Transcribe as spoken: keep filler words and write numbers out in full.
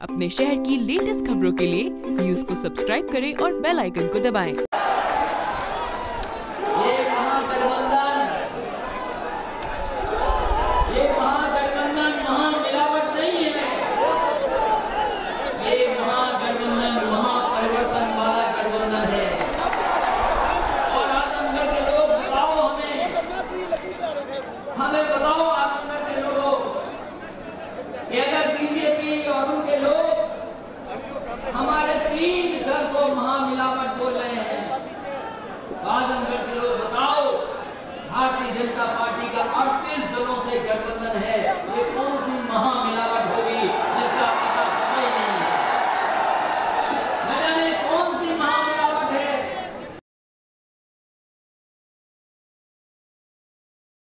अपने शहर की लेटेस्ट खबरों के लिए न्यूज को सब्सक्राइब करें और बेल आइकन को दबाएं।